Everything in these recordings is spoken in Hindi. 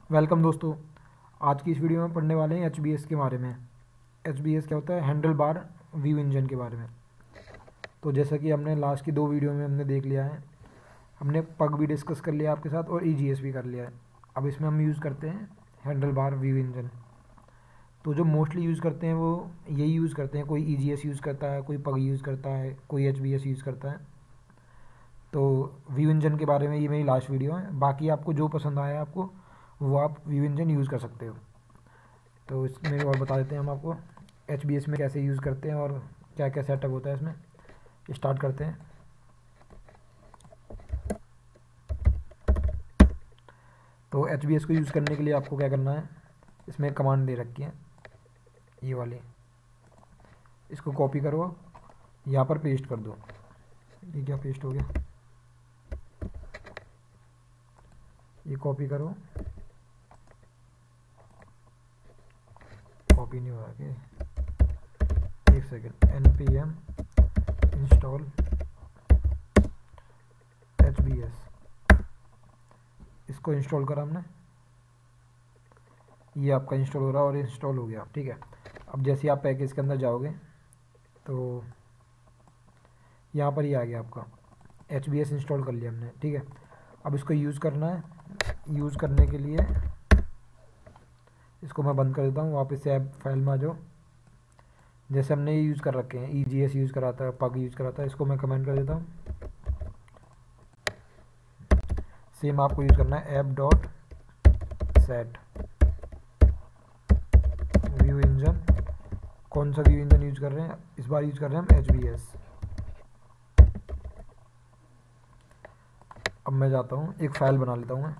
वेलकम दोस्तों। आज की इस वीडियो में पढ़ने वाले हैं एचबीएस के बारे में। एचबीएस क्या होता है? हैंडल बार व्यू इंजन के बारे में। तो जैसा कि हमने लास्ट की 2 वीडियो में हमने देख लिया है, हमने पग भी डिस्कस कर लिया आपके साथ और ईजीएस भी कर लिया है। अब इसमें हम यूज़ करते हैं हैंडल बार व्यू इंजन। तो जो मोस्टली यूज़ करते हैं वो यही यूज़ करते हैं। कोई ईजीएस यूज़ करता है, कोई पग यूज़ करता है, कोई एचबीएस यूज़ करता है। तो व्यू इंजन के बारे में ये मेरी लास्ट वीडियो है। बाकी आपको जो पसंद आया आपको वो आप व्यू इंजन यूज़ कर सकते हो। तो इसमें और बता देते हैं हम आपको एचबीएस में कैसे यूज़ करते हैं और क्या क्या सेटअप होता है इसमें। स्टार्ट करते हैं। तो एचबीएस को यूज़ करने के लिए आपको क्या करना है, इसमें कमांड दे रखी है ये वाली। इसको कॉपी करो, यहाँ पर पेस्ट कर दो। ये क्या पेस्ट हो गया, ये कॉपी करो। कॉपी नहीं हो रहा कि एक सेकेंड। npm इंस्टॉल एचबीएस, इसको इंस्टॉल करा हमने। ये आपका इंस्टॉल हो रहा है और इंस्टॉल हो गया, ठीक है। अब जैसे आप पैकेज के अंदर जाओगे तो यहाँ पर ही आ गया आपका एचबीएस इंस्टॉल कर लिया हमने, ठीक है। अब इसको यूज़ करना है। यूज़ करने के लिए इसको मैं बंद कर देता हूँ। वापस से ऐप फाइल में आ जाओ। जैसे हमने ये यूज़ कर रखे हैं, ईजीएस यूज़ करा था, पग यूज़ करा था, इसको मैं कमेंट कर देता हूँ। सेम आपको यूज़ करना है app dot set view engine. कौन सा व्यू इंजन यूज़ कर रहे हैं? इस बार यूज़ कर रहे हैं हम एचबीएस। अब मैं जाता हूँ, एक फ़ाइल बना लेता हूँ मैं।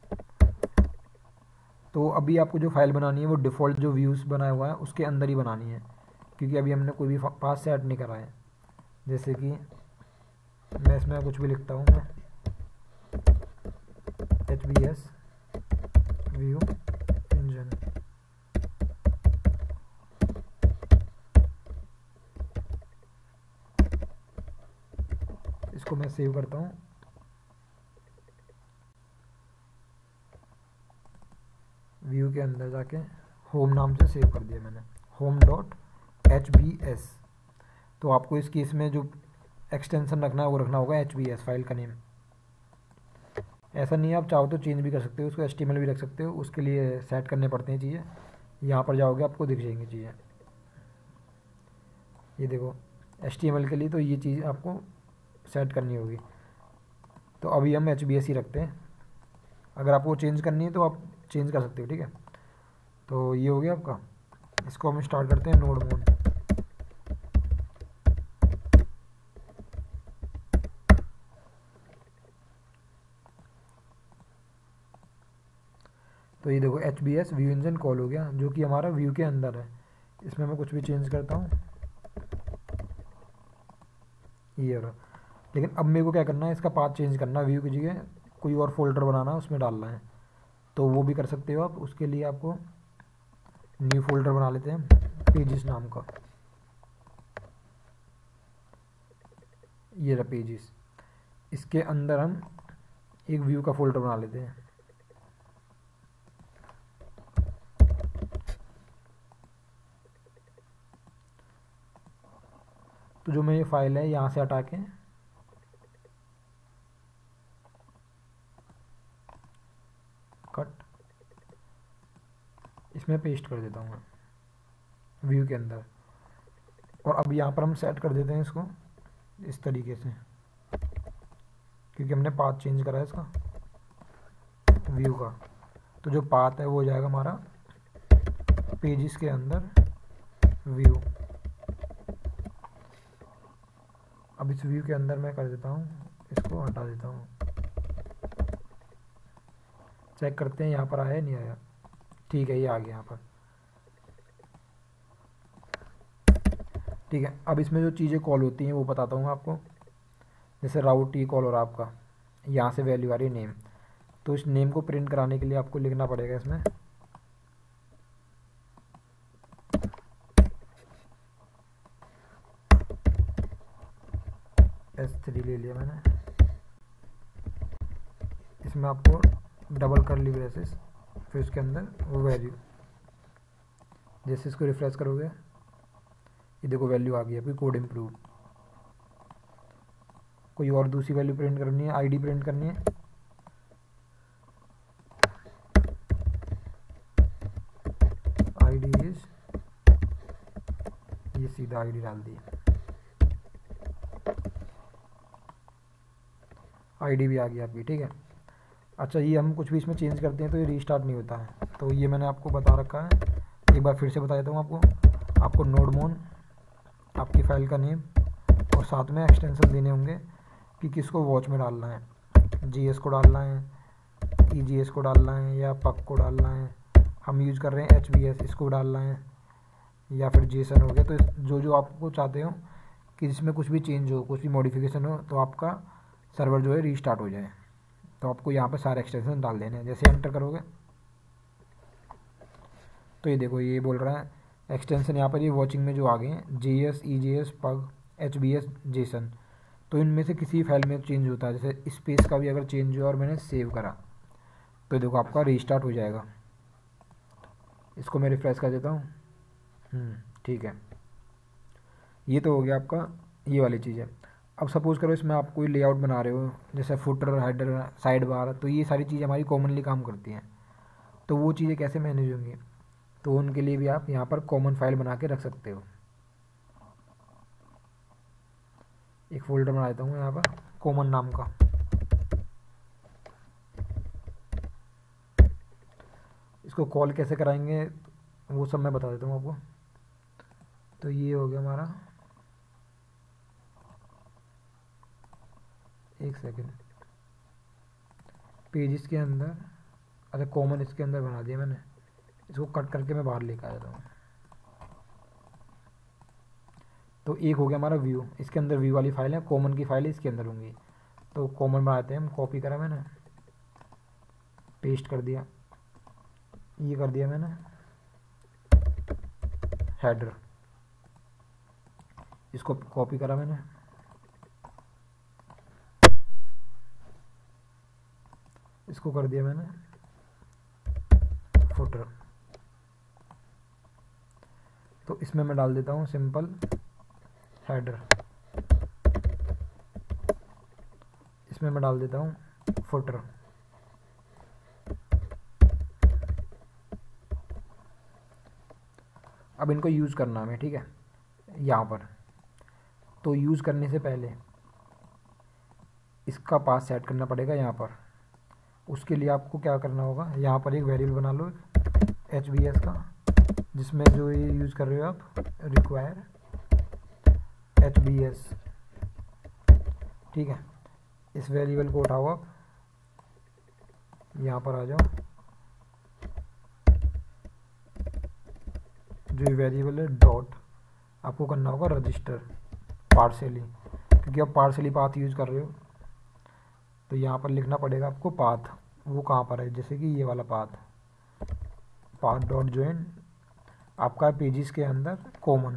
तो अभी आपको जो फाइल बनानी है वो डिफ़ॉल्ट जो व्यूज़ बनाया हुआ है उसके अंदर ही बनानी है, क्योंकि अभी हमने कोई भी पास से ऐड नहीं करा है। जैसे कि मैं इसमें कुछ भी लिखता हूँ, मैं एचबीएस व्यू इंजन। इसको मैं सेव करता हूँ। व्यू के अंदर जाके होम नाम से सेव कर दिया मैंने, होम डॉट एचबीएस। तो आपको इस केस में जो एक्सटेंशन रखना है वो रखना होगा एचबीएस फाइल का नेम। ऐसा नहीं है, आप चाहो तो चेंज भी कर सकते हो, उसको एचटीएमएल भी रख सकते हो। उसके लिए सेट करने पड़ते हैं चीज़ें। यहाँ पर जाओगे आपको दिख जाएंगी चीज़ें। ये देखो एचटीएमएल के लिए तो ये चीज़ आपको सेट करनी होगी। तो अभी हम एचबीएस ही रखते हैं। अगर आपको चेंज करनी है तो आप चेंज कर सकते हो, ठीक है। तो ये हो गया आपका। इसको हम स्टार्ट करते हैं नोड मोड। तो ये देखो एचबीएस व्यू इंजन कॉल हो गया, जो कि हमारा व्यू के अंदर है। इसमें मैं कुछ भी चेंज करता हूँ, ये हो रहा। लेकिन अब मेरे को क्या करना है, इसका पाथ चेंज करना है। व्यू की जगह कोई और फोल्डर बनाना है, उसमें डालना है। तो वो भी कर सकते हो आप। उसके लिए आपको न्यू फोल्डर बना लेते हैं पेजेस नाम का। ये रहा पेजेस। इसके अंदर हम एक व्यू का फोल्डर बना लेते हैं। तो जो मेरी फाइल है यहाँ से हटा के कट इसमें पेस्ट कर देता हूँ मैं व्यू के अंदर। और अब यहाँ पर हम सेट कर देते हैं इसको इस तरीके से, क्योंकि हमने पाथ चेंज करा है इसका व्यू का। तो जो पाथ है वो हो जाएगा हमारा पेजेस के अंदर व्यू। अब इस व्यू के अंदर मैं कर देता हूँ, इसको हटा देता हूँ। चेक करते हैं यहाँ पर आया नहीं आया। ठीक है, ये आ गया यहाँ पर, ठीक है। अब इसमें जो चीज़ें कॉल होती हैं वो बताता हूँ आपको। जैसे राउट ये कॉल हो रहा है आपका, यहाँ से वैल्यू आ रही है नेम। तो इस नेम को प्रिंट कराने के लिए आपको लिखना पड़ेगा इसमें S3 ले लिया मैंने। इसमें आपको डबल कर्ली ब्रेसेस फिर उसके अंदर वो वैल्यू, जैसे इसको रिफ्रेश करोगे ये देखो वैल्यू आ गई आपकी कोड इम्प्रूव। कोई और दूसरी वैल्यू प्रिंट करनी है, आईडी प्रिंट करनी है, आईडी इज, ये सीधा आईडी डाल दी, आईडी भी आ गई आपकी, ठीक है। अच्छा, ये हम कुछ भी इसमें चेंज करते हैं तो ये रीस्टार्ट नहीं होता है, तो ये मैंने आपको बता रखा है, एक बार फिर से बता देता हूँ आपको नोडमोन, आपकी फ़ाइल का नेम और साथ में एक्सटेंशन देने होंगे कि किसको वॉच में डालना है, जीएस को डालना है, ईजीएस को डालना है या पक को डालना है। हम यूज़ कर रहे हैं एचबीएस, इसको डालना है या फिर जेसन हो गया। तो जो जो आपको चाहते हो कि जिसमें कुछ भी चेंज हो, कुछ भी मॉडिफिकेशन हो, तो आपका सर्वर जो है रीस्टार्ट हो जाए, तो आपको यहाँ पर सारे एक्सटेंशन डाल देने हैं। जैसे एंटर करोगे तो ये देखो ये बोल रहा है एक्सटेंशन यहाँ पर ये वॉचिंग में जो आ गए हैं JS, EJS, pug, HBS, JSON, तो इनमें से किसी फाइल में चेंज होता है। जैसे स्पेस का भी अगर चेंज हुआ और मैंने सेव करा तो देखो आपका रीस्टार्ट हो जाएगा। इसको मैं रिफ्रेश कर देता हूँ, ठीक है। ये तो हो गया आपका ये वाली चीज़ है। अब सपोज़ करो इसमें आप कोई लेआउट बना रहे हो, जैसे फुटर, हेडर, साइड बार, तो ये सारी चीज़ें हमारी कॉमनली काम करती हैं। तो वो चीज़ें कैसे मैनेज होंगी, तो उनके लिए भी आप यहाँ पर कॉमन फाइल बना के रख सकते हो। एक फ़ोल्डर बना देता हूँ यहाँ पर कॉमन नाम का। इसको कॉल कैसे कराएंगे वो सब मैं बता देता हूँ आपको। तो ये हो गया हमारा, एक सेकेंड, पेजेस के अंदर, अच्छा कॉमन इसके अंदर बना दिया मैंने। इसको कट करके मैं बाहर लेकर आ जाता हूँ। तो एक हो गया हमारा व्यू, इसके अंदर व्यू वाली फाइल है, कॉमन की फाइल इसके अंदर होंगी। तो कॉमन बनाते हैं हम, कॉपी करा मैंने, पेस्ट कर दिया, ये कर दिया मैंने हेडर, इसको कॉपी करा मैंने, इसको कर दिया मैंने फुटर। तो इसमें मैं डाल देता हूँ सिंपल हेडर, इसमें मैं डाल देता हूँ फुटर। अब इनको यूज़ करना हमें, ठीक है, यहाँ पर। तो यूज़ करने से पहले इसका पास सेट करना पड़ेगा यहाँ पर। उसके लिए आपको क्या करना होगा, यहाँ पर एक वेरिएबल बना लो HBS का, जिसमें जो ये यूज़ कर रहे हो आप, रिक्वायर HBS, ठीक है। इस वेरिएबल को उठाओ आप, यहाँ पर आ जाओ, जो वेरिएबल है डॉट, आपको करना होगा रजिस्टर पार्शियली, क्योंकि आप पार्शियली पाथ यूज़ कर रहे हो। तो यहाँ पर लिखना पड़ेगा आपको पाथ, वो कहाँ पर है, जैसे कि ये वाला पाथ, पाथ डॉट ज्वाइन आपका पेजेस के अंदर कॉमन,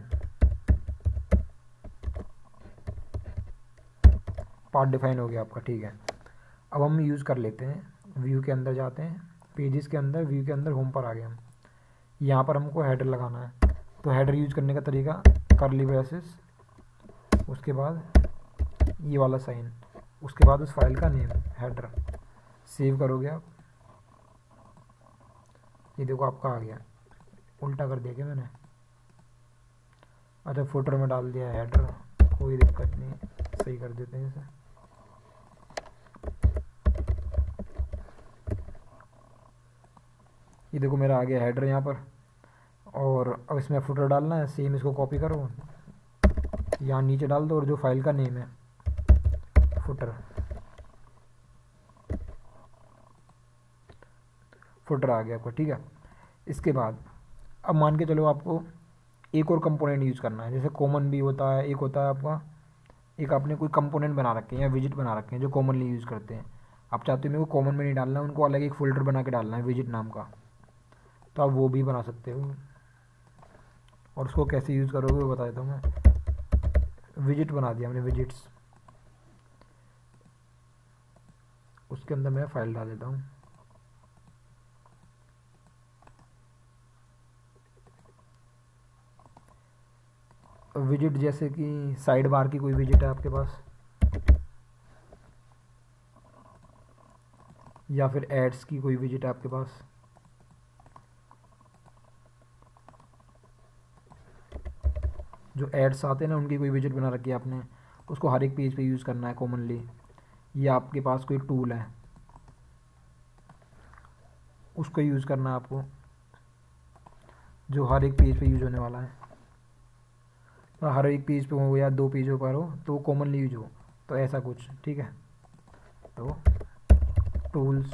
पाथ डिफाइन हो गया आपका, ठीक है। अब हम यूज़ कर लेते हैं, व्यू के अंदर जाते हैं, पेजेस के अंदर, व्यू के अंदर होम पर आ गए हम। यहाँ पर हमको हेडर लगाना है। तो हेडर यूज़ करने का तरीका, कर्ली ब्रेसेस, उसके बाद ये वाला साइन, उसके बाद उस फाइल का नेम, हेडर, सेव करोगे आप। ये देखो आपका आ गया, उल्टा कर दिया क्या मैंने, अच्छा फुटर में डाल दिया हेडर, कोई दिक्कत नहीं, सही कर देते हैं इसे। ये देखो मेरा आ गया हेडर यहाँ पर, और अब इसमें फुटर डालना है, सेम इसको कॉपी करो, यहाँ नीचे डाल दो, और जो फाइल का नेम है फुटर, फुटर आ गया आपका, ठीक है। इसके बाद अब मान के चलो आपको एक और कंपोनेंट यूज़ करना है, जैसे कॉमन भी होता है, एक होता है आपका, एक आपने कोई कंपोनेंट बना रखे हैं या विजिट बना रखे हैं जो कॉमनली यूज़ करते हैं। आप चाहते हो मेरे को कॉमन में नहीं डालना है, उनको अलग एक फ़ोल्डर बना के डालना है विजिट नाम का, तो आप वो भी बना सकते हो। और उसको कैसे यूज़ करोगे वो बता देता हूँ मैं। विजिट बना दिया हमने, विजिट्स, उसके अंदर मैं फाइल डाल देता हूँ, विजिट जैसे कि साइड बार की कोई विजिट है आपके पास, या फिर एड्स की कोई विजिट है आपके पास, जो एड्स आते हैं ना उनकी कोई विजिट बना रखी है आपने, उसको हर एक पेज पे यूज़ करना है कॉमनली। या आपके पास कोई टूल है उसको यूज़ करना है आपको, जो हर एक पेज पे यूज होने वाला है, हर एक पेज पे हो या 2 पेजों पर हो तो कॉमनली यूज हो, तो ऐसा कुछ। ठीक है, तो टूल्स,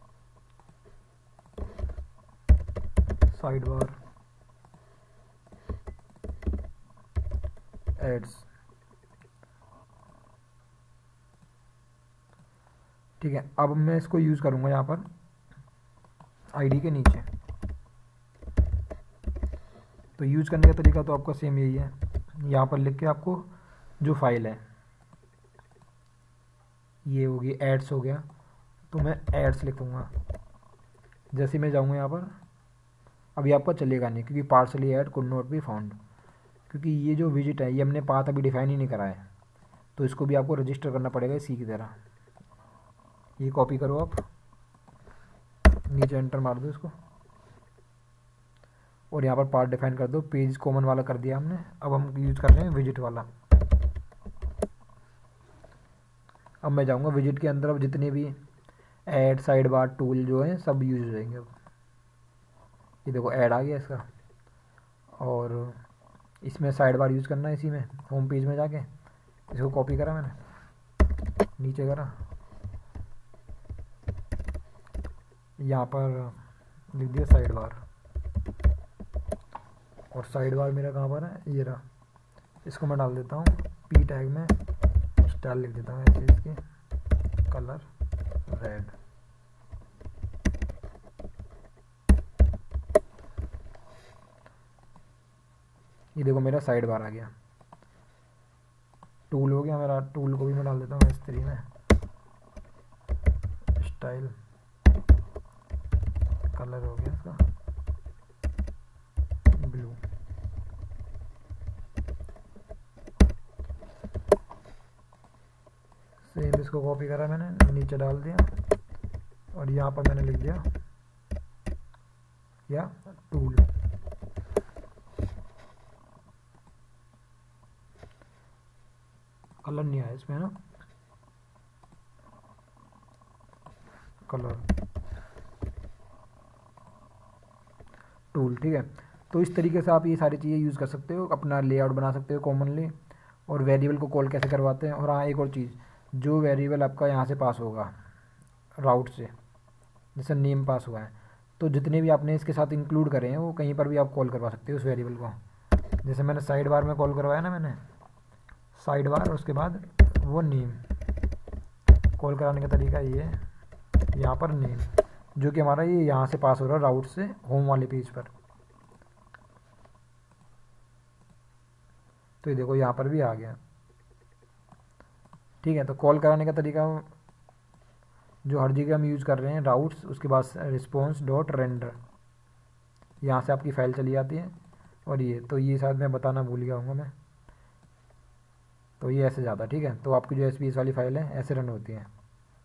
साइड बार, एड्स। ठीक है, अब मैं इसको यूज़ करूँगा यहाँ पर आईडी के नीचे। तो यूज़ करने का तरीका तो आपका सेम यही है, यहाँ पर लिख के आपको जो फाइल है ये होगी एड्स हो गया, तो मैं एड्स लिखूँगा। जैसे मैं जाऊँगा यहाँ पर, अभी आपका चलेगा नहीं क्योंकि partials add could not be found, क्योंकि ये जो विजिट है ये हमने पाथ अभी डिफाइन ही नहीं करा है, तो इसको भी आपको रजिस्टर करना पड़ेगा इसी की तरह। ये कॉपी करो आप, नीचे एंटर मार दो इसको, और यहाँ पर पार्ट डिफाइन कर दो। पेज कॉमन वाला कर दिया हमने, अब हम यूज़ कर रहे हैं विजिट वाला। अब मैं जाऊँगा विजिट के अंदर, अब जितने भी ऐड, साइड बार, टूल जो है सब यूज हो जाएंगे। अब ये देखो ऐड आ गया इसका, और इसमें साइड बार यूज़ करना है इसी में, होम पेज में जाके इसको कॉपी करा मैंने, नीचे करा, यहाँ पर लिख दिया साइड बार, और साइड बार मेरा कहाँ पर है, ये रहा। इसको मैं डाल देता हूँ पी टैग में, स्टाइल लिख देता हूँ ऐसे, इसके कलर रेड। ये देखो मेरा साइड बार आ गया। टूल हो गया मेरा, टूल को भी मैं डाल देता हूँ S3 में, स्टाइल, कलर हो गया इसका ब्लू। सेम इसको कॉपी करा मैंने, नीचे डाल दिया, और यहाँ पर मैंने लिख दिया या टूल। कलर नहीं आया इसमें ना, कलर टूल। ठीक है, तो इस तरीके से आप ये सारी चीज़ें यूज़ कर सकते हो, अपना लेआउट बना सकते हो कॉमनली, और वेरिएबल को कॉल कैसे करवाते हैं। और हाँ, एक और चीज़, जो वेरिएबल आपका यहाँ से पास होगा राउट से, जैसे नेम पास हुआ है, तो जितने भी आपने इसके साथ इंक्लूड करे हैं वो कहीं पर भी आप कॉल करवा सकते हो उस वेरिएबल को। जैसे मैंने साइड बार में कॉल करवाया ना, मैंने साइड बार, और उसके बाद वो नेम कॉल कराने का तरीका ये है, यहाँ पर नेम, जो कि हमारा ये यहाँ से पास हो रहा है राउट से होम वाले पेज पर। तो ये देखो यहाँ पर भी आ गया। ठीक है, तो कॉल कराने का तरीका जो हर जगह हम यूज़ कर रहे हैं, राउट्स, उसके बाद रिस्पॉन्स डॉट रेंडर, यहाँ से आपकी फ़ाइल चली जाती है। और ये तो ये शायद मैं बताना भूल गया हूँ मैं, तो ये ऐसे जाता है। ठीक है, तो आपकी जो SPS वाली फ़ाइल है ऐसे रन होती है।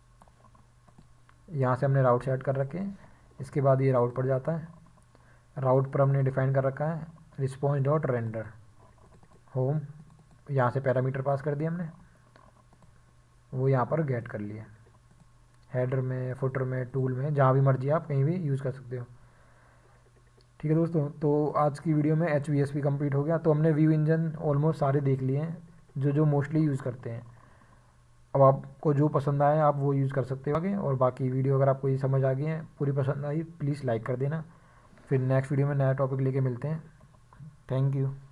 यहाँ से हमने राउट सेट कर रखे हैं, इसके बाद ये राउट पर जाता है, राउट पर हमने डिफ़ाइन कर रखा है रिस्पॉन्स डॉट रेंडर होम, यहाँ से पैरामीटर पास कर दिया हमने, वो यहाँ पर गेट कर लिए, हेडर में, फुटर में, टूल में, जहाँ भी मर्जी आप कहीं भी यूज़ कर सकते हो। ठीक है दोस्तों, तो आज की वीडियो में HBS भी कंप्लीट हो गया। तो हमने व्यू इंजन ऑलमोस्ट सारे देख लिए हैं जो जो मोस्टली यूज़ करते हैं। अब आपको जो पसंद आए आप वो यूज़ कर सकते हो आगे, और बाकी वीडियो अगर आपको ये समझ आ गई है, पूरी पसंद आई, प्लीज़ लाइक कर देना। फिर नेक्स्ट वीडियो में नया टॉपिक लेके मिलते हैं। Thank you.